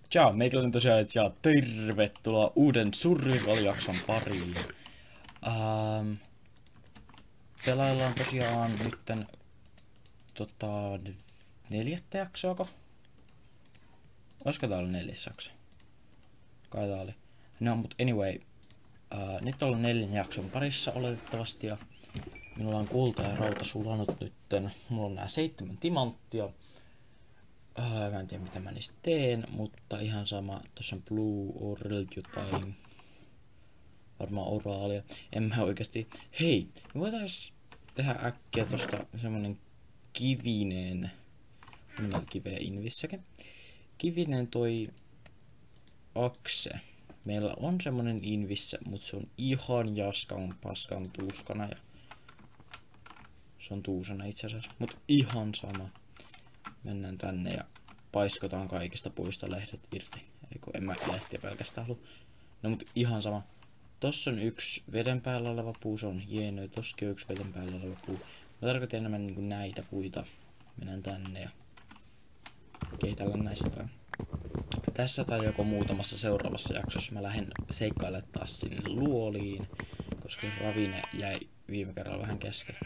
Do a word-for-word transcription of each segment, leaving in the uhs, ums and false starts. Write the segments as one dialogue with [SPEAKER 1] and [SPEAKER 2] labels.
[SPEAKER 1] Ciao, meikäläinen tosiaan ja tervetuloa uuden Survival-jakson pariin. Ähm, pelaillaan tosiaan nytten tota, neljättä jaksoako? Olisiko tää ollut neljäs jakso? Kai tää oli. No, mut anyway. Äh, nyt ollaan neljän jakson parissa oletettavasti ja minulla on kulta ja rauta sulanut nytten. Mulla on nää seitsemän timanttia. Äh, mä en tiedä mitä mä niistä teen, mutta ihan sama. Tossa on Blue Oral jotain. Varmaan oraalia. En mä oikeesti. Hei, me voitais tehdä äkkiä tosta semmonen kivinen. Minä kiveä invissäkin. Kivinen toi akse. Meillä on semmonen invissä, mutta se on ihan jaskan paskan tuuskana ja se on tuusana itse asiassa, mut ihan sama. Mennään tänne ja paiskotaan kaikista puista lehdet irti. Eiku en mä lehtiä pelkästään halua. No mut ihan sama. Tossa on yksi veden päällä oleva puu, se on hieno. Tossakin on yksi veden päällä oleva puu. Mä tarkoitan enemmän niinku näitä puita. Mennään tänne ja kehitellään näistä jotain. Tässä tai joko muutamassa seuraavassa jaksossa mä lähden seikkailemaan taas sinne luoliin, koska ravine jäi viime kerralla vähän kesken.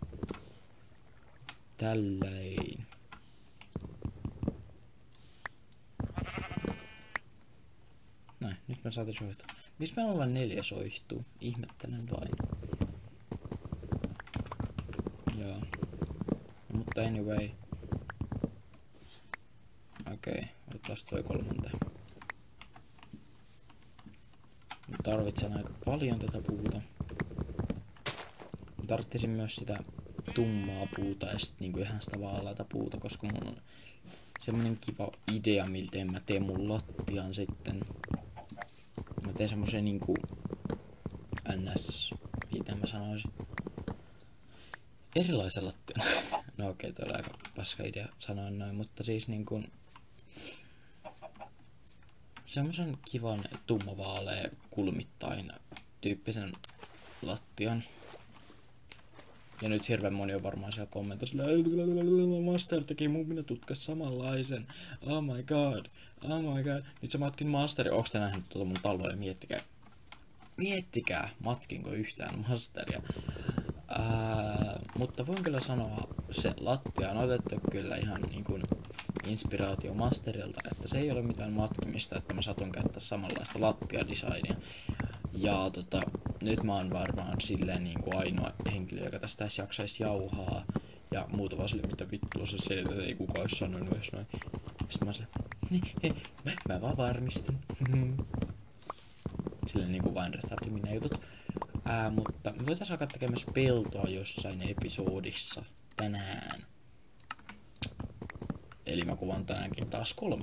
[SPEAKER 1] Tälläin. Näin, nyt mä saatiin soihtua. Missä mä ollaan neljä soihtuu? Ihmettelen vain. Joo. No, mutta anyway. Okei, okay, otetaan toi kolmonte. Mä tarvitsen aika paljon tätä puuta. Mä tarvitsin myös sitä tummaa puuta ja sit niinku ihan sitä vaaleata puuta, koska mulla on semmonen kiva idea, miltä mä teen mun lattian sitten. Mä teen semmosen niinku ns... mitä mä sanoisin? Erilaisen lattian. No okei, okay, toi oli aika paska idea sanoa noin, mutta siis niinku semmosen kivan tummavaalea kulmittain tyyppisen lattian. Ja nyt hirveän moni on varmaan siellä kommentoissa, Master teki mun minä tutkas samanlaisen. Oh my god, oh my god. Nyt sä matkin Masteria. Onks te nähnyt tuota mun taloa? Miettikää. Miettikää, matkinko yhtään Masteria. Ää, mutta voin kyllä sanoa, se lattia on otettu kyllä ihan niin kuin inspiraatio Masterilta, että se ei ole mitään matkimista, että mä satun käyttää samanlaista lattiadesignia. Ja tota, nyt mä oon varmaan silleen niin kuin ainoa henkilö, joka tästä tässä jaksaisi jauhaa. Ja muuta vaan silleen, mitä vittua se selität, ei kukaan olisi sanonut jos noin. Sitten mä silleen, niin, mä, mä vaan varmistin. Silleen niinku vain retardiminen jutut. Ää, mutta me voitais alkaa tekemään peltoa jossain episodissa tänään. Eli mä kuvan tänäänkin taas kolme.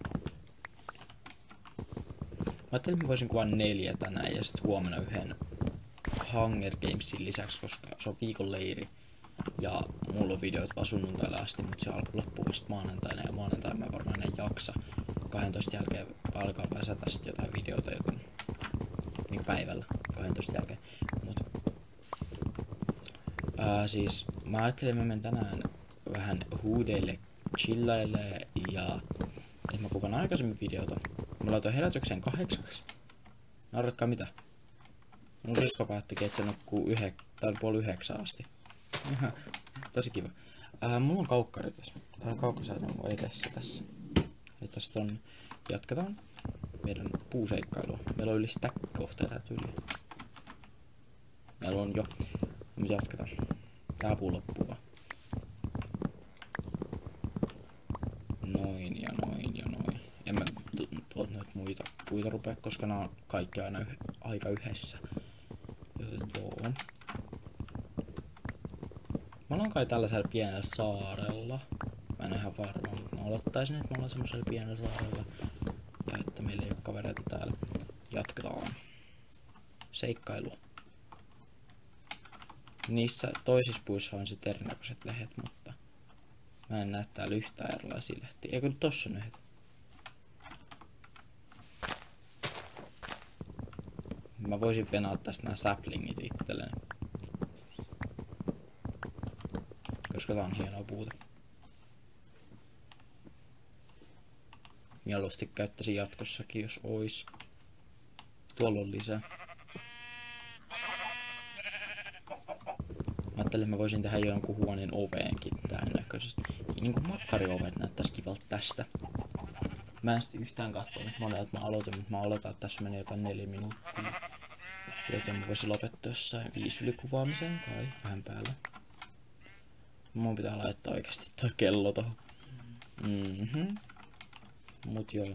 [SPEAKER 1] Mä ajattelin, että mä voisin kuvaa neljä tänään ja sitten huomenna yhden Hunger Gamesin lisäksi, koska se on viikon leiri. Ja mulla on videot vaan sunnuntaille asti, mutta se loppuu vasta maanantaina ja maanantaina mä varmaan enää jaksa. kahdentoista jälkeen alkaa väsätä sit jotain videota, joten niinku päivällä kahdentoista jälkeen. Mut ää, siis mä ajattelin, että mä menen tänään vähän huudeille chillaille ja että mä kuvan aikaisemmin videota. Mä laitoin herätykseen kahdeksaksi. Nauratkaa mitä? Mun sisko päättikin, että se nukkuu yhek... tai puoli yhdeksän asti. Tosi kiva. Ää, mulla on kaukkari tässä. Tää on kaukkosäädön mun edessä tässä. Ja tästä on... Jatketaan meidän puuseikkailua. Meillä on yli stack-kohteita tyyliä. Meillä on jo. Mutta jatketaan. Tää puu loppuu vaan. Noin ja noin ja noin. En mä tuolta noita muita puita rupea, koska nää on kaikki aina yh aika yhdessä. Joten joo. Mä ollaan kai tällaisella pienellä saarella. Mä en ihan varma, mutta mä olettaisin, että mä ollaan semmosella pienellä saarella. Ja että meillä ei oo kavereita täällä. Jatketaan seikkailua. Niissä toisissa puissa on sit erinäköiset lehdet, mutta mä en näe täällä yhtään erilaisia lehtiä. Eikö tossa on lehdet? Mä voisin venaa tästä nää saplingit itselleni. Koska tää on hienoa puuta. mieluusti käyttäisin jatkossakin, jos ois. Tuolla on lisää. Mä ajattelin, että mä voisin tehdä jonkun huoneen oveenkin tän näköisesti. Niinku makkariovet näyttäis kivalta tästä. Mä en sitten yhtään katsonut, että monelta mä aloitin, mutta mä aloitan, että tässä menee jotain neljä minuuttia. Joten mä voisin lopettaa jossain viisi yli kuvaamisen kai, vähän päällä. Mun pitää laittaa oikeasti toi kello tohon. Mhm. Mut joo.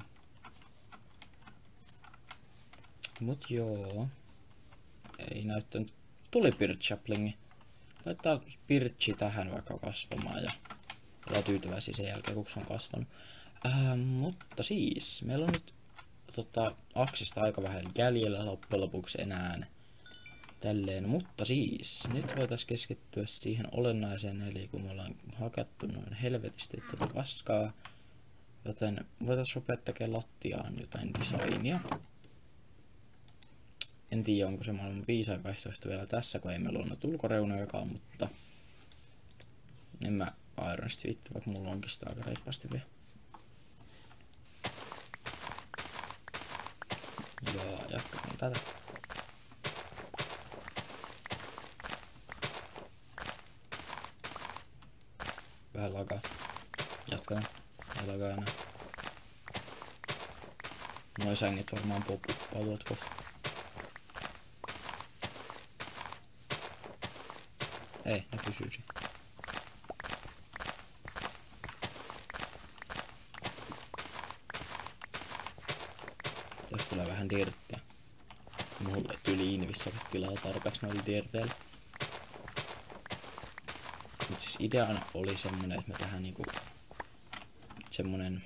[SPEAKER 1] Mut joo. Ei näyttänyt. Tuli Birchaplingi. Laittaa Birchi tähän vaikka kasvamaan ja ollaan tyytyväisiä sen jälkeen, kun se on kasvanut. Äh, mutta siis, meillä on nyt tota, aksista aika vähän jäljellä loppujen lopuksi enää tälleen. Mutta siis, nyt voitais keskittyä siihen olennaiseen, eli kun me ollaan hakattu noin helvetisti tätä paskaa, joten voitais rupea tekemään lattiaan jotain designia. En tiedä, onko se maailman viisain vaihtoehto vielä tässä, kun ei meillä ole noita ulkoreunojakaan, mutta en mä Iron Street, vaikka mulla onkin sitä aika reippaasti vielä. Joo, jatketaan tätä. Vähän lagaa. Jatketaan. Ei lagaa enää. Noi sängit varmaan popuppautuvat kohta. Ei, ne pysyisi. Tästä tulee vähän dirttiä. Mulle tyli Invissäkin tilaa tarpeeksi noilla dirteillä. Mut siis ideana oli semmonen, että me tehdään niinku semmonen.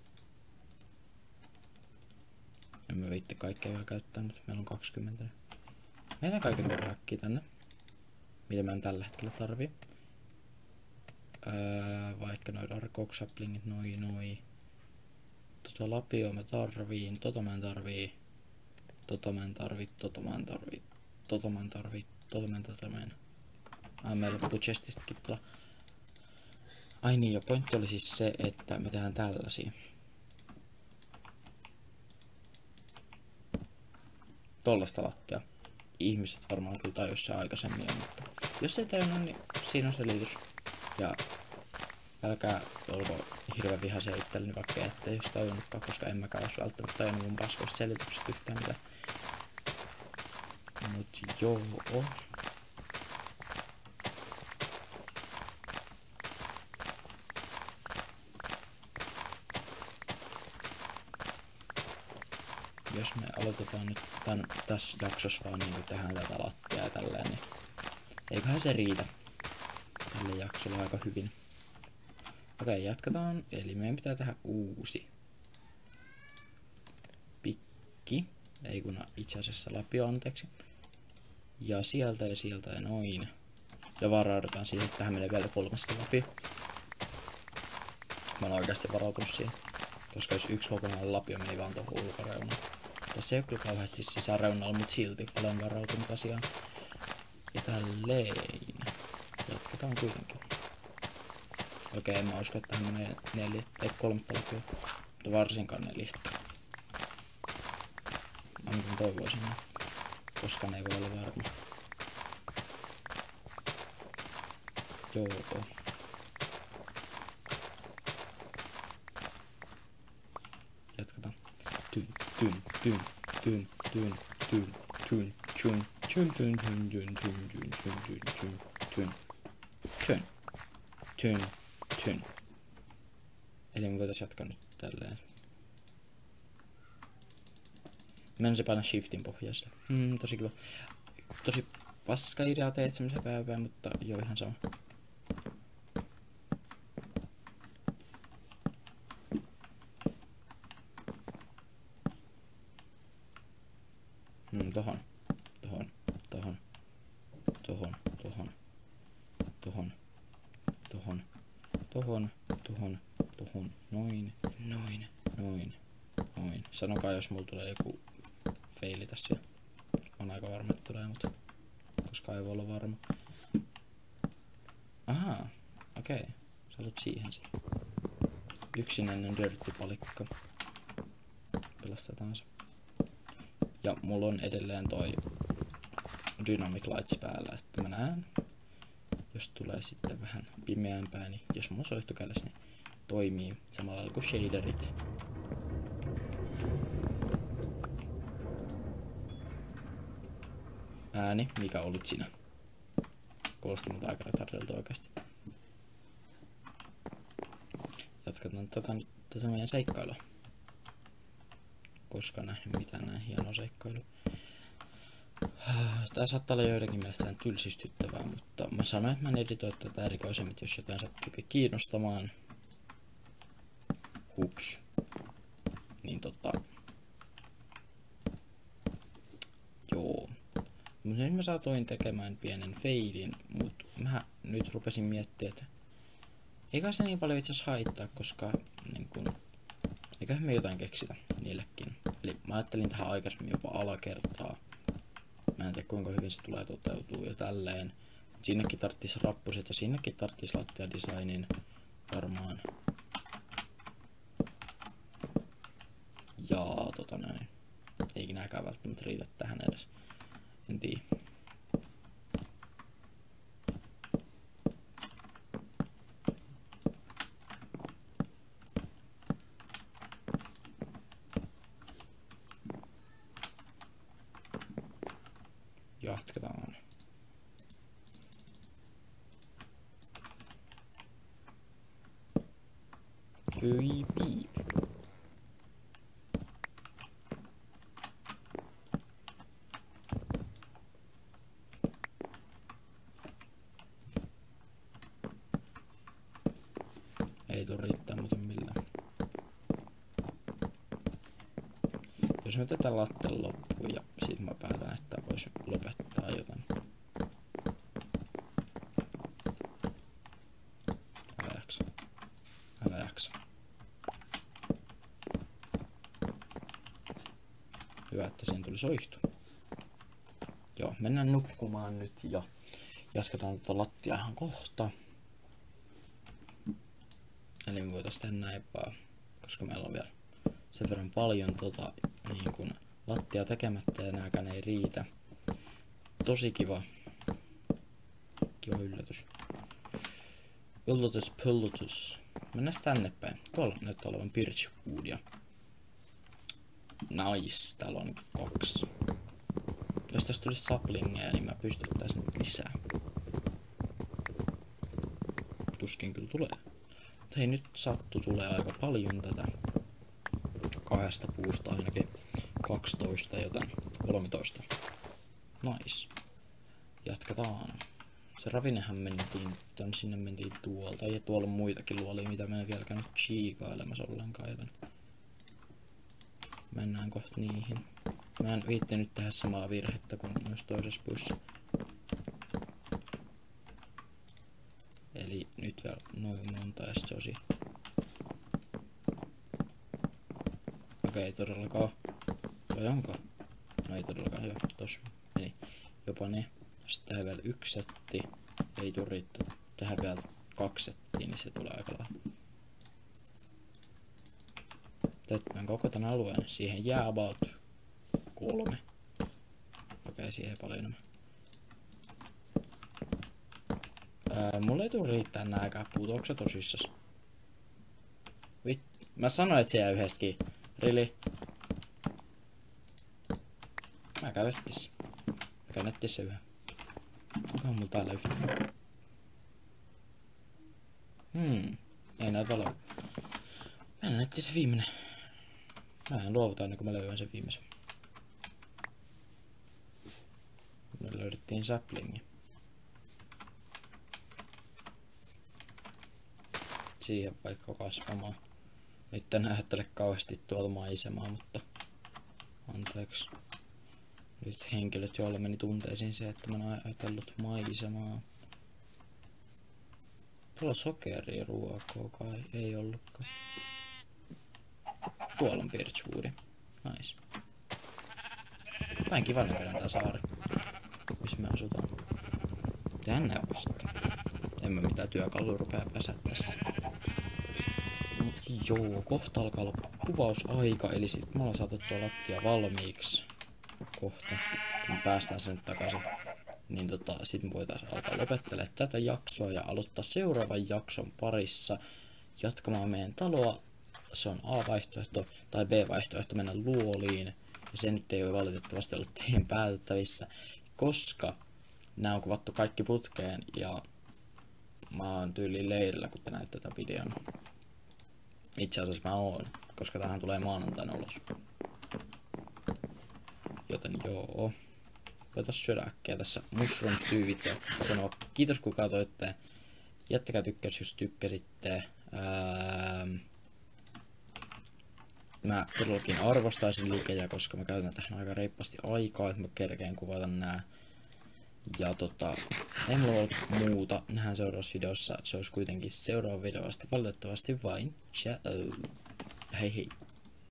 [SPEAKER 1] En mä viitte kaikkea vielä käyttää, mutta meillä on kaksikymmentä. Meillä on kaiken korhakkia tänne. Mitä mä en tällä hetkellä tarvii. Öö, vaikka noi Dark Oak Saplingit, noi noi. Tota lapio mä tarviin, tota mä en tarvii. Tota mä en tarvii, tota mä en tarvii. Tota mä en tarvii, tota mä en tota mä en. Ai meillä loppuu chestistäkin tulla. Ai niin, ja pointti oli siis se, että me tehdään tällaisia. Tollasta lattia. Ihmiset varmaan kyllä tajuisi se aikaisemmin, mutta jos ei tajunnut, niin siinä on selitys. Ja älkää olko hirveän vihaisia itselleni, vaikka ette jos tajunnutkaan, koska en mäkään olisi välttämättä tajunnut mun paskoista selityksestä yhtään mitään. Mut joo. Jos me aloitetaan nyt tän, tässä jaksossa vaan niin tähän tätä lattia ja tälleen, niin eiköhän se riitä tälle jaksolle aika hyvin. Okei, jatketaan. Eli meidän pitää tehdä uusi pikki. Ei kun itse asiassa lapio, anteeksi. Ja sieltä ja sieltä ja noin. Ja varaudutaan siihen, että tähän menee vielä kolmaskin lapio. Mä oon oikeasti varautunut siihen. Koska jos yksi kokonainen lapio meni vaan tuohon ulkoreunaan. Tässä ei ole kyllä kauheasti sisäreunalla, mutta silti olen varautunut asiaan. Ja tälleen. Jatketaan kuitenkin. Okei, en mä usko, että tähän menee neljä, ei kolmatta lapio. Mutta varsinkaan neljättä. Ainakin toivoisin, koska ne ei voi olla varma. Joo. Jatketaan. Tyn, tyn, tyn, tyn, tyn, tyn, tyn, tyn, tyn, tyn, tyn, tyn, tyn, tyn, tyn, tyn, tyn, tyn, tyn, tyn. Eli me voitais jatkaa nyt tälleen. Mä en se paina shiftin pohjaiselle. Mm, tosi kiva. Tosi paska idea teet semmosen päivää, mutta joo ihan sama. Mm, tohon, tohon, tohon, tohon, tohon, tohon, tohon, tohon, tohon, tohon, noin, noin, noin, noin. Sanokaa jos mulla tulee joku feili tässä. On aika varma, että tulee, mutta koska ei voi olla varma. Ahaa, okei. Okay. Sä olet siihen se. Yksinäinen dirtti palikka. pelastetaan se. Ja mulla on edelleen toi Dynamic Lights päällä, että mä näen. Jos tulee sitten vähän pimeämpää, niin jos mulla on soihtukädessä, niin toimii samalla lailla kuin shaderit. Ääni, mikä olit sinä? Kuulosti muuta aika retardelta oikeasti. Jatketaan tätä nyt tätä meidän seikkailua. Koskaan nähnyt mitään näin hienoa seikkailua. Tää saattaa olla joidenkin mielestä vähän tylsistyttävää, mutta mä sanoin, että mä en editoi tätä erikoisemmin, jos jotain sattuukin kiinnostamaan. Hups. Niin tota... Joo. Mutta nyt mä saatoin tekemään pienen feidin, mut mä nyt rupesin miettimään, että eikä se niin paljon itse asiassa haittaa, koska niin kun, eiköhän me jotain keksitä niillekin. Eli mä ajattelin tähän aikaisemmin jopa alakertaa. Mä en tiedä kuinka hyvin se tulee toteutua ja tälleen. Sinnekin tarttis rappuset ja sinnekin tarttis lattiadesignin varmaan. Ja tota näin. Eikä nääkään välttämättä riitä tähän edes. En tiedä. Jatketaan. Fyi piip. Ei tuu riittää muuten millään. Jos me tätä latteen loppuun ja sit mä päätän, että vois lopettaa jotain. Älä jaksa. Älä jaksa. Hyvä, että siihen tuli soihtu. Joo, mennään nukkumaan nyt ja jatketaan tätä lattiaa ihan kohta. Eli me voitais tehdä näin vaan, koska meillä on vielä sen verran paljon tota, niin kun lattia tekemättä ja nääkään ei riitä. Tosi kiva. Kiva yllätys. Yllätys, pyllätys. Mennään tänne päin. Tuolla näyttää olevan birchwoodia. Nice, täällä on kaksi. Jos tästä tulisi saplingeja, niin mä pystyttäisin nyt lisää. Tuskin kyllä tulee. Mutta hei, nyt sattu tulee aika paljon tätä. Kahdesta puusta ainakin kaksitoista, joten kolmetoista. Nice. Jatketaan. Se ravinehän mentiin, tän sinne mentiin tuolta. Ja tuolla on muitakin luolia, mitä mä en vielä käynyt chiikailemassa ollenkaan, joten mennään kohta niihin. Mä en viittinyt tehdä samaa virhettä kuin myös toisessa puissa. Eli nyt vielä noin monta ja sit se osi. Okei, ei todellakaan. Vai onko? No ei todellakaan, hyvä. Tossa meni jopa ne. Sitten tähän vielä yksi setti. Ei tuu riittää. Tähän vielä kaksi settiä, niin se tulee aika lailla. Täytetään koko tän alueen. Siihen jää about kolme. Okei, siihen ei paljon enemmän. Ää, mulle ei tuu riittää nääkään puut. Onko se tosissas? Vit... Mä sanoin, että se jää yhdestäkin. Rili. Mä käyn nettissä. Mä käyn nettissä yhä. Onko mulla täällä yhtään? Hmm. Ei näytä olevan. Mennään nettissä viimeinen. Mä en luovuta ennen kuin mä löydän sen viimeisen. Me löydettiin saplingi. Siihen vaikka kasvamaan. Nyt en ajattele kauheasti tuolta maisemaa, mutta anteeksi. Nyt henkilöt, joilla meni tunteisiin se, että mä oon ajatellut maisemaa. Tuolla sokeria ruokaa kai ei ollutkaan. Tuolla on birchwoodi. Nice. Tää on kivan näköinen tää saari, missä me asutaan. Tänne vasta. En mä mitään työkalua rupea pesää tässä. Mut Joo, kohta alkaa olla kuvausaika, eli sit me ollaan saatu tuo lattia valmiiksi kohta, kun päästään sen takaisin. Niin tota, sit me voitais alkaa lopettelemaan tätä jaksoa ja aloittaa seuraavan jakson parissa jatkamaan meidän taloa. Se on A-vaihtoehto tai B-vaihtoehto mennä luoliin. Ja se nyt ei ole valitettavasti ollut teidän päätettävissä, koska nämä on kuvattu kaikki putkeen ja mä oon tyyliin leirillä, kun te näette tätä videon. Itse asiassa mä oon, koska tähän tulee maanantaina ulos. Joten joo. Voitais syödä äkkiä tässä mushrooms-tyyvit ja sanoa kiitos kun katsoitte. Jättäkää tykkäys jos tykkäsitte. Ää... Mä todellakin arvostaisin likejä, koska mä käytän tähän aika reippaasti aikaa, että mä kerkeen kuvata nää. Ja tota, ei mulla ollut muuta. Nähdään seuraavassa videossa. Se olisi kuitenkin seuraava video vasta valitettavasti vain. Ciao. Hei hei.